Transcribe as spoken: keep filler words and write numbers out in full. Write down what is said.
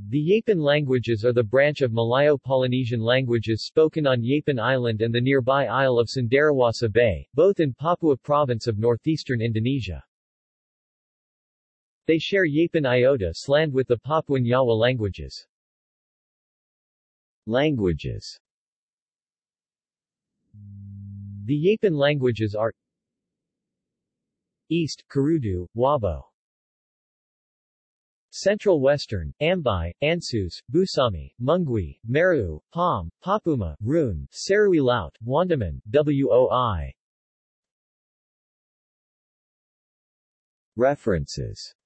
The Yapen languages are the branch of Malayo-Polynesian languages spoken on Yapen Island and the nearby Isle of Cenderawasih Bay, both in Papua Province of northeastern Indonesia. They share Yapen Iota slang with the Papuan Yawa languages. Languages. The Yapen languages are East, Kurudu, Wabo. Central Western, Ambai, Ansus, Busami, Mungwi, Meru, Pam, Papuma, Rune, Serui Laut, Wandaman, Woi. References